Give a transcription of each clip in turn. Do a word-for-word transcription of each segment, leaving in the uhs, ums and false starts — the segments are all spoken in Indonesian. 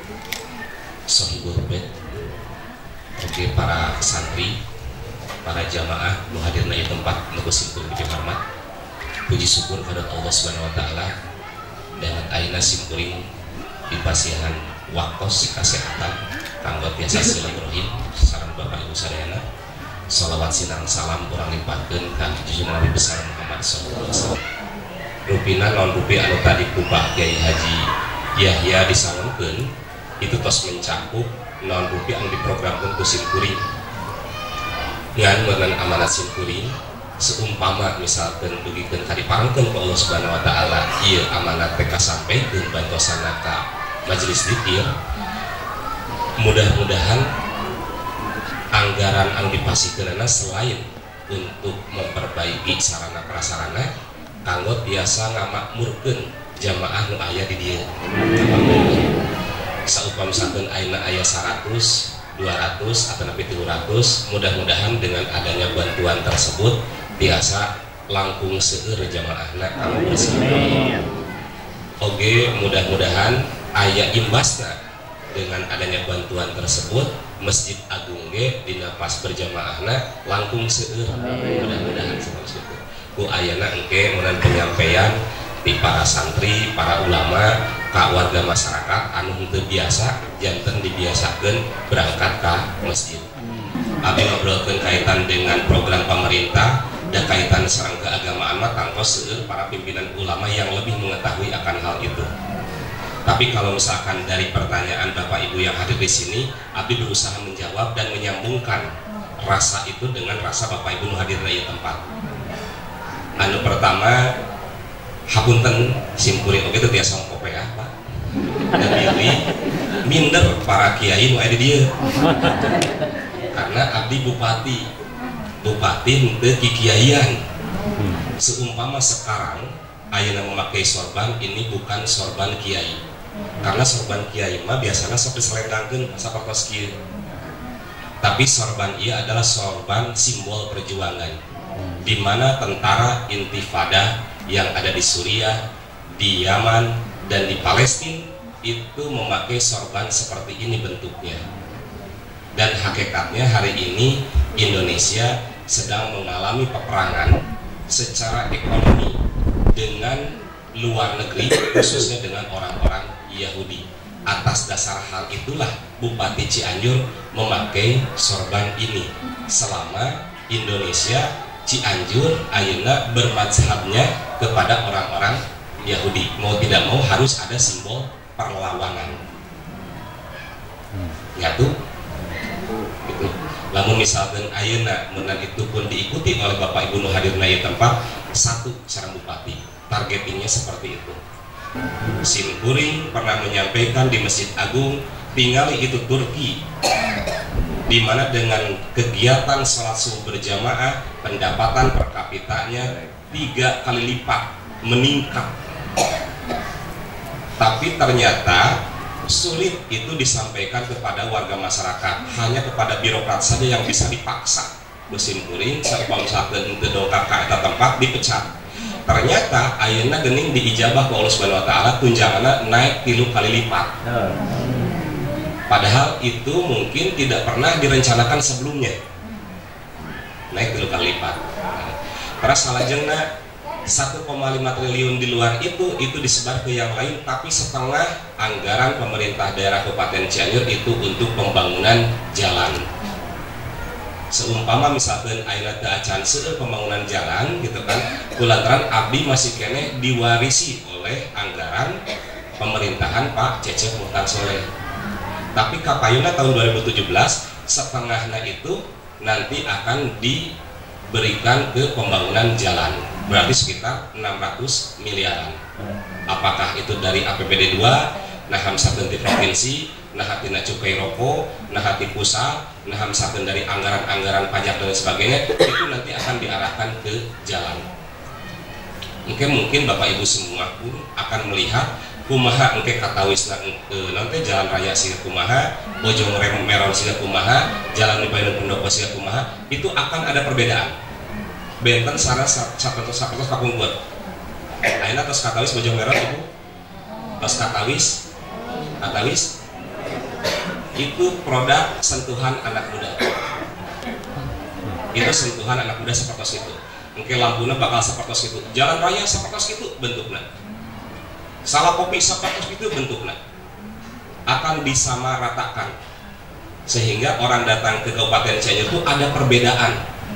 Sohibul Bait, oke para santri, para jamaah nu hadirna di tempat nu kusimpul di hormat. Puji syukur kepada Allah Subhanahu wa taala dengan ayeuna simkuring di pasihan waktos kesehatan kanggo biasa silaturahim sareng Bapak Ibu sadayana. Shalawat sinang salam kurang limpahkeun ka junjungan Nabi besar Muhammad sallallahu alaihi wasallam. Rupina non rupi anu tadi ku Pak Kiai Haji Yahya disalurkeun itu tos mencakup non rupi anu diprogramkeun ku simkuring. Ngan meunang amanat simkuring seumpama misalkan dugikeun ka diparengkeun ku Allah Subhanahu wa taala ieu amanat teh kasampaikeun bantosana ka majelis dzikir. Mudah-mudahan anggaran anu dipasikeunana selain untuk memperbaiki sarana prasarana kanggo biasa ngamakmurkeun jamaah nu aya di dieu. Saupam misalkan ayeuna aya seratus, dua ratus atau nepi tiga ratus, mudah-mudahan dengan adanya bantuan tersebut biasa langkung seueur jamaahna kanggo bersih. Oge mudah-mudahan aya imbasna dengan adanya bantuan tersebut Masjid Agung ge dina pas berjamaahna langkung seueur. Mudah-mudahan seperti itu. Ku ayeuna engke meunang penyampaian di para santri, para ulama, ka warga masyarakat anu henteu biasa janten dibiasakeun berangkat ka masjid. Abi ngobrolkeun kaitan dengan program pemerintah dan kaitan sareng keagamaan mah tangtos seueur para pimpinan ulama yang lebih mengetahui akan hal itu. Tapi kalau misalkan dari pertanyaan Bapak Ibu yang hadir di sini, Abi berusaha menjawab dan menyambungkan rasa itu dengan rasa Bapak Ibu nu hadir di tempat. Anu pertama, hapunten simkuring oge teh tiasa ngkope Pak. Dan diri minder para kiai nu aya di dieu. Karena abdi bupati. Bupati henteu kikiaian. Seumpama sekarang ayeuna memakai sorban ini bukan sorban kiai. Karena sorban kiai mah biasanya sok diselendangkeun sapertos kieu. Tapi sorban ia adalah sorban simbol perjuangan, di mana tentara intifada yang ada di Suriah, di Yaman, dan di Palestina itu memakai sorban seperti ini bentuknya. Dan hakikatnya hari ini Indonesia sedang mengalami peperangan secara ekonomi dengan luar negeri, khususnya dengan orang-orang Yahudi. Atas dasar hal itulah Bupati Cianjur memakai sorban ini selama Indonesia Cianjur ayeuna bermadzhabnya kepada orang-orang Yahudi. Mau tidak mau harus ada simbol perlawanan. Ya tuh. Gitu. Lamun misalkan ayeuna meunang itu pun diikuti oleh Bapak Ibu nu hadir na ieu tempat satu sareng bupati. Targetingnya seperti itu. Simkuring pernah menyampaikan di Masjid Agung tinggali itu Turki, di mana dengan kegiatan sholat subuh berjamaah pendapatan per kapitanya tiga kali lipat meningkat. Tapi ternyata sulit itu disampaikan kepada warga masyarakat, hanya kepada birokrat saja yang bisa dipaksa. Simkuring sareng misalkan teu dongkak ka eta tempat dipecat. Ternyata ayeuna geuning diijabah ku Allah Subhanahu wa taala tunjanganna naik tilu kali lipat. Padahal itu mungkin tidak pernah direncanakan sebelumnya. Naik tilu kali lipat. Karena salajengna satu koma lima triliun di luar itu itu disebar ke yang lain, tapi setengah anggaran pemerintah daerah Kabupaten Cianjur itu untuk pembangunan jalan. Seumpama misalkan ayeuna teu acan seueur pembangunan jalan gitu kan, kulantaran abdi masih kene diwarisi oleh anggaran pemerintahan Pak Cecep Muhtar Soleh. Tapi kapayuna tahun dua ribu tujuh belas setengahnya itu nanti akan diberikan ke pembangunan jalan, berarti sekitar enam ratus miliaran. Apakah itu dari A P B D dua, nah hamsakeun ti provinsi, nah tina cukai rokok, nah hati pusat, nah hamsakeun dari anggaran-anggaran pajak dan sebagainya, itu nanti akan diarahkan ke jalan. Mungkin mungkin Bapak Ibu semua pun akan melihat kumaha engke katawisna e, nanti jalan raya siga kumaha, Bojong Meron siga kumaha, jalan Payun Pendopo siga kumaha, itu akan ada perbedaan. Benten sana sapertos sapertos kapungkur. Ayeuna tos katawis Bojong Meron ibu. Tos katawis katawis itu produk sentuhan anak muda. Itu sentuhan anak muda seperti itu. Mungkin lampunya bakal seperti itu, jalan raya seperti itu bentuknya, salah kopi seperti itu bentuknya, akan disamaratakan sehingga orang datang ke Kabupaten Cianjur itu ada perbedaan,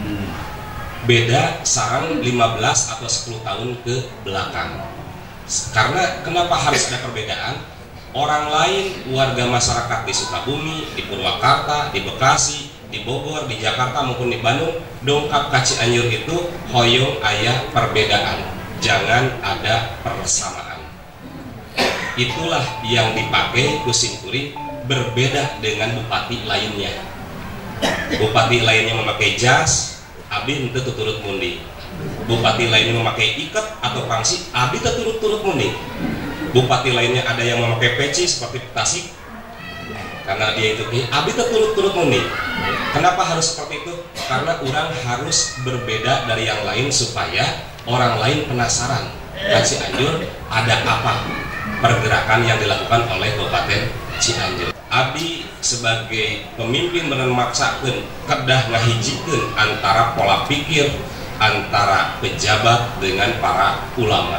beda sarang lima belas atau sepuluh tahun ke belakang. Karena kenapa harus ada perbedaan? Orang lain, warga masyarakat di Sukabumi, di Purwakarta, di Bekasi, di Bogor, di Jakarta maupun di Bandung, dongkap ka Cianjur itu hoyong aya perbedaan, jangan ada persamaan. Itulah yang dipakai Kusimkuring, berbeda dengan bupati lainnya. Bupati lainnya memakai jas, abdi henteu turut mundi. Bupati lainnya memakai ikat atau pangsi, abdi teu turut-turut mundi. Bupati lainnya ada yang memakai peci seperti Tasik, karena dia itu abdi teu turut-turut mundi. Kenapa harus seperti itu? Karena orang harus berbeda dari yang lain supaya orang lain penasaran kan Cianjur ada apa pergerakan yang dilakukan oleh Kabupaten Cianjur. Abdi sebagai pemimpin bener maksakeun kedah ngahijikeun antara pola pikir antara pejabat dengan para ulama.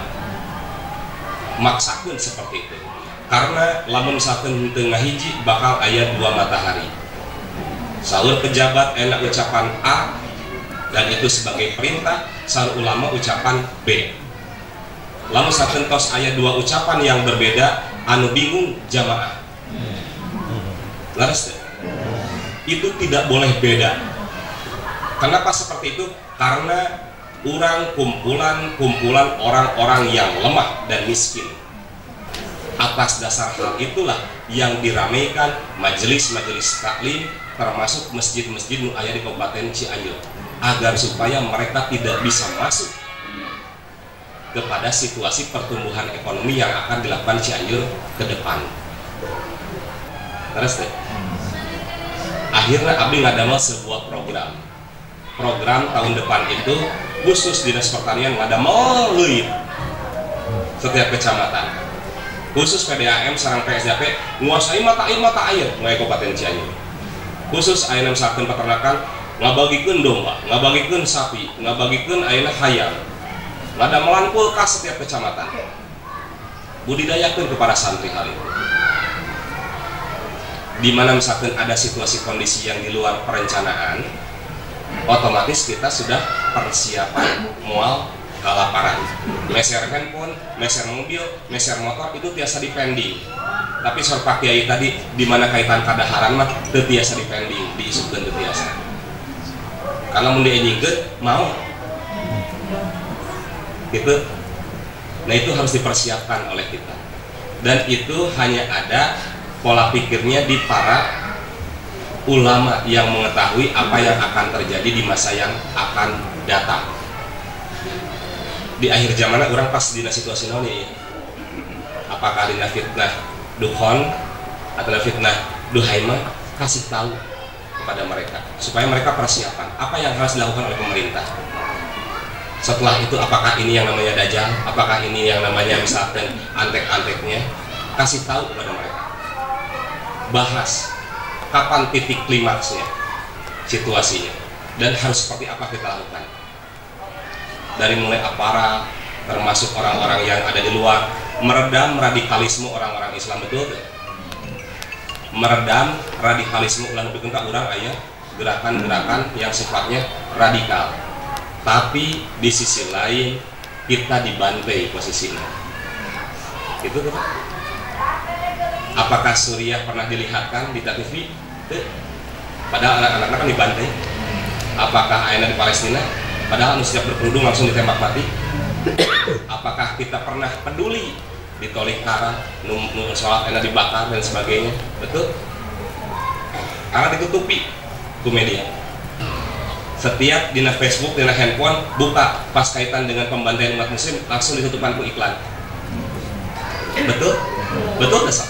Maksakeun seperti itu. Karena lamun sakeun teu ngahiji bakal aya dua matahari. Saur pejabat enak ucapan A dan itu sebagai perintah, saur ulama ucapan B. Lamun sakeun tos aya dua ucapan yang berbeda, anu bingung jamaah. Laras itu tidak boleh beda. Kenapa seperti itu? Karena orang kumpulan-kumpulan orang-orang yang lemah dan miskin. Atas dasar hal itulah yang diramaikan majelis-majelis taklim, termasuk masjid-masjid nu aya di Kabupaten Cianjur, agar supaya mereka tidak bisa masuk kepada situasi pertumbuhan ekonomi yang akan dilakukan Cianjur ke depan. Terus deh, akhirnya abdi ngadamel sebuah program. Program tahun depan itu khusus Dinas Pertanian ngadamel leuit setiap kecamatan. Khusus P D A M sareng P S D A P nguasai mata air mata air mulai Kabupaten Cianjur. Khusus ayeuna misalkan peternakan ngabagikeun domba, ngabagikeun sapi, ngabagikeun ayeuna hayam. Ngadamelan kulkas setiap kecamatan. Budidayakeun kepada santri hal itu. Di mana misalkan ada situasi kondisi yang di luar perencanaan, otomatis kita sudah persiapan mual kelaparan. Meser handphone, meser mobil, meser motor itu tiasa dipending. Tapi soal Pak Kiai tadi di mana kaitan kadaharan mah teu tiasa dipending, diisukeun teu tiasa. Karena mun dienjingkeun mau gitu. Nah itu harus dipersiapkan oleh kita. Dan itu hanya ada pola pikirnya di para ulama yang mengetahui apa yang akan terjadi di masa yang akan datang. Di akhir zaman orang pas dina situasi naon ya, apakah dina fitnah duhon atau fitnah duhaima, kasih tahu kepada mereka supaya mereka persiapan apa yang harus dilakukan oleh pemerintah. Setelah itu apakah ini yang namanya dajjal, apakah ini yang namanya misalkan antek-anteknya, kasih tahu kepada mereka. Bahas kapan titik klimaksnya, situasinya, dan harus seperti apa kita lakukan. Dari mulai aparat, termasuk orang-orang yang ada di luar, meredam radikalisme orang-orang Islam, betul kan? Meredam radikalisme ulah bikin ka urang aya gerakan-gerakan yang sifatnya radikal. Tapi di sisi lain kita dibantai posisinya. Itu kan? Apakah Suriah pernah dilihatkan di T V? Tuh. Padahal anak-anak kan dibantai. Apakah ayeuna di Palestina? Padahal anu siap berkerudung langsung ditembak mati. Apakah kita pernah peduli di Tolikara, nu sholat enak dibakar dan sebagainya? Betul? Karena ditutupi ke media. Setiap dina Facebook, dina handphone buka pas kaitan dengan pembantaian umat muslim langsung ditutupan ku iklan. Betul? Betul dasar.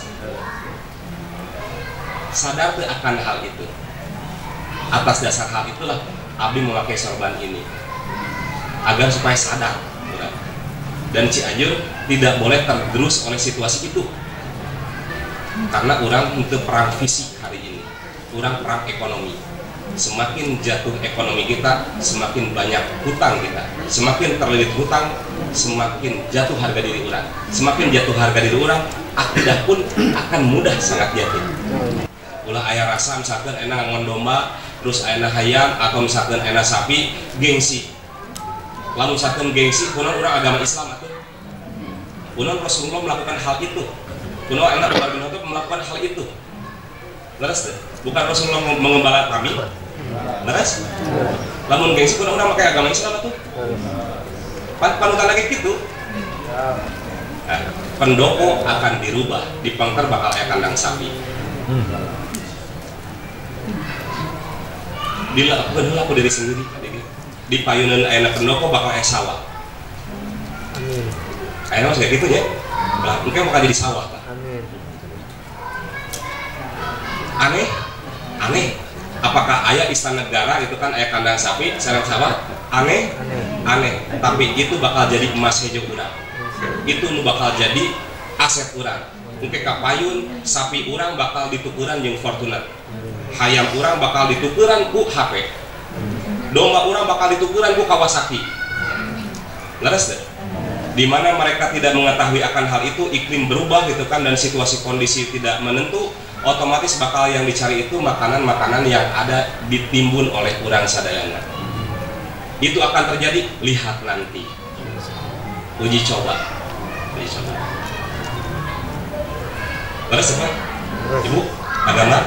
Sadar akan hal itu. Atas dasar hal itulah abdi memakai sorban ini agar supaya sadar, dan Cianjur tidak boleh tergerus oleh situasi itu. karena orang untuk perang fisik hari ini, orang perang ekonomi. Semakin jatuh ekonomi kita, semakin banyak hutang kita. Semakin terlilit hutang, semakin jatuh harga diri orang. Semakin jatuh harga diri orang, akidah pun akan mudah sangat jatuh. Ulah ayah rasa misalkan enak ngon domba, terus enak hayam, atau misalkan enak sapi, gengsi. Lalu misalkan gengsi, kuno orang agama Islam atau kuno Rasulullah melakukan hal itu. Kuno enak Umar bin Khattab melakukan hal itu. Leres, bukan Rasulullah mengembala kami. Leres, lamun gengsi kuno orang pakai agama Islam atau panutan lagi gitu. Nah, pendopo akan dirubah, di pangkar bakal aya kandang sapi. Dilakukan aku diri sendiri, di payunan ayana pendopo bakal aya sawah. Ayana mas kayak gitu ya, lah mungkin bakal jadi sawah. Aneh, aneh. Apakah ayah istana negara itu kan ayah kandang sapi, sarang sawah? Aneh, aneh. Tapi itu bakal jadi emas hijau urang. Itu nu bakal jadi aset urang. Mungkin kapayun sapi urang bakal ditukuran jeung Fortuner. Hayam urang bakal ditukuran ku H P. Domba urang bakal ditukuran ku Kawasaki. Leres deh. Di mana mereka tidak mengetahui akan hal itu, iklim berubah gitu kan, dan situasi kondisi tidak menentu, otomatis bakal yang dicari itu makanan-makanan yang ada ditimbun oleh urang sadayana. Itu akan terjadi, lihat nanti. Uji coba. Uji coba. Terus apa? Ibu, agama?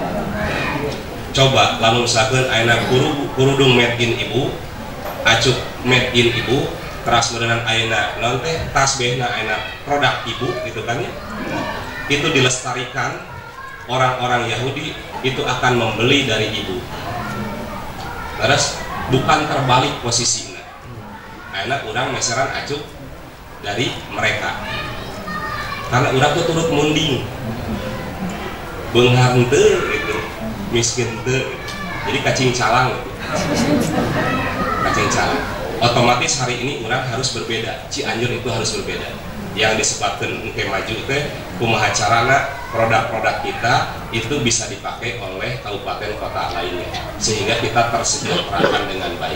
Coba, lalu misalkan ayeuna kurudung made in ibu, acuk made in ibu, keras merenang ayeuna naon teh tasbihna ayeuna produk ibu gitu kan ya. Itu dilestarikan, orang-orang Yahudi itu akan membeli dari ibu. Terus bukan terbalik posisinya. Ayeuna urang meseran acuk dari mereka. Karena urang tuh turut munding. Beunghar teu gitu. Miskin teu. Jadi kacing calang gitu. Kacing calang. Otomatis hari ini urang harus berbeda. Cianjur itu harus berbeda. Yang disebutkan ke maju teh kumaha carana produk-produk kita itu bisa dipakai oleh kabupaten kota lainnya sehingga kita tersejahterakan dengan baik.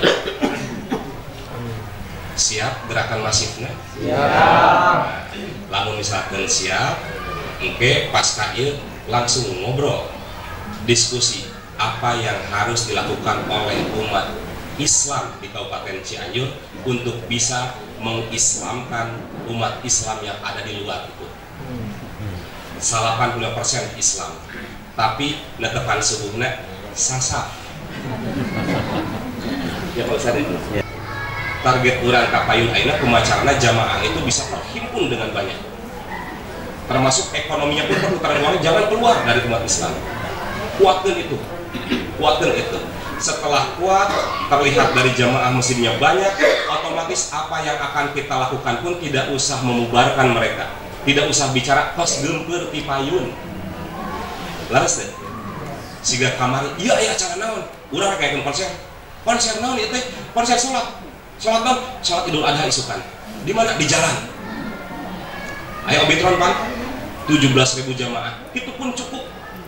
Siap gerakan masifnya? Siap. Lalu misalkan siap, oke pas kaya langsung ngobrol, diskusi apa yang harus dilakukan oleh umat Islam di Kabupaten Cianjur untuk bisa mengislamkan umat Islam yang ada di luar itu. delapan puluh persen Islam, tapi netepan subuhna sasap. Ya Pak Ustaz itu. Target urang kapayun ayeuna kumacarana jamaah itu bisa terhimpun dengan banyak. Termasuk ekonominya pun perputaran uangnya jangan keluar dari umat Islam. Kuatkan itu. Kuatkan itu. Setelah kuat, terlihat dari jamaah mesinnya banyak, otomatis apa yang akan kita lakukan pun tidak usah memubarkan mereka, tidak usah bicara kos gempeur ti payun. Laras deh. Siga kamari, iya aya acara naon? Urang kayak konser. Konser naon ieu teh? Konser salat. Salat naon? Salat Idul Adha isukan. Di mana? Di jalan. Aya obitron pan tujuh belas ribu jamaah. Itu pun cukup.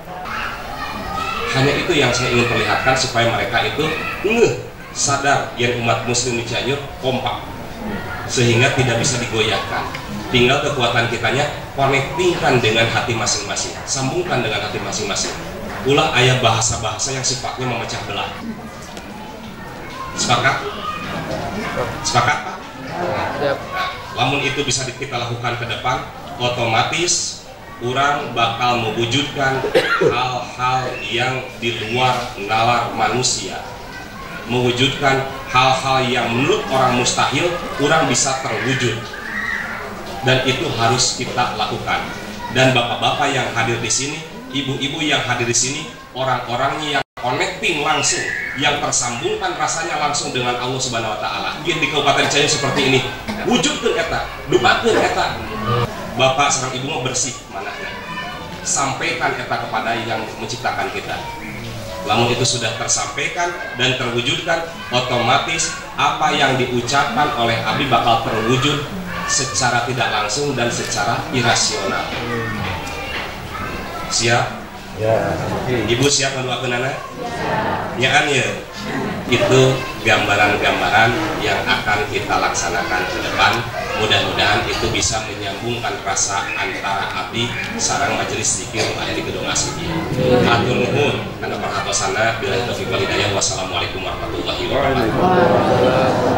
Hanya itu yang saya ingin perlihatkan supaya mereka itu ngeh, sadar yang umat muslim di Cianjur kompak sehingga tidak bisa digoyahkan. Tinggal kekuatan kitanya connectingkan dengan hati masing-masing, sambungkan dengan hati masing-masing. Ulah ayat bahasa-bahasa yang sifatnya memecah belah. Sepakat? Sepakat Pak? Nah, namun itu bisa kita lakukan ke depan, otomatis orang bakal mewujudkan hal-hal yang di luar nalar manusia, mewujudkan hal-hal yang menurut orang mustahil orang bisa terwujud, dan itu harus kita lakukan. Dan bapak-bapak yang hadir di sini, ibu-ibu yang hadir di sini, orang-orangnya yang connecting langsung, yang tersambungkan rasanya langsung dengan Allah Subhanahu Wa Taala. Di Kabupaten Cianjur seperti ini, wujudkan eta, dupakeun eta. Bapak serang ibu mau bersih manahnya, sampaikan eta kepada yang menciptakan kita. Lamun itu sudah tersampaikan dan terwujudkan, otomatis apa yang diucapkan oleh Abi bakal terwujud secara tidak langsung dan secara irasional. Siap? Ya. Ibu siap mendoakan anak? Nyaan ya. Itu gambaran-gambaran yang akan kita laksanakan ke depan. Mudah-mudahan itu bisa menyambungkan rasa antara abdi sareng majelis zikir aya di gedung asli. Hatur nuhun kana perhatosana billahi taufiq wal hidayah. Wassalamualaikum warahmatullahi wabarakatuh.